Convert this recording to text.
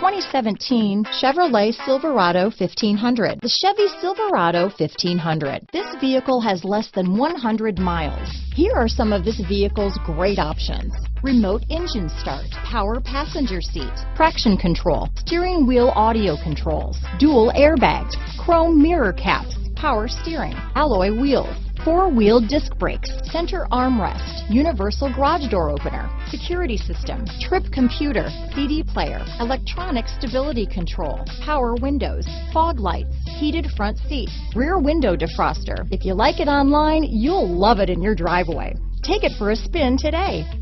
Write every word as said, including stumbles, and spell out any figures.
twenty seventeen Chevrolet Silverado fifteen hundred. The Chevy Silverado fifteen hundred. This vehicle has less than one hundred miles. Here are some of this vehicle's great options: remote engine start, power passenger seat, traction control, steering wheel audio controls, dual airbags, chrome mirror caps, power steering, alloy wheels, four-wheel disc brakes, center armrest, universal garage door opener, security system, trip computer, C D player, electronic stability control, power windows, fog lights, heated front seats, rear window defroster. If you like it online, you'll love it in your driveway. Take it for a spin today.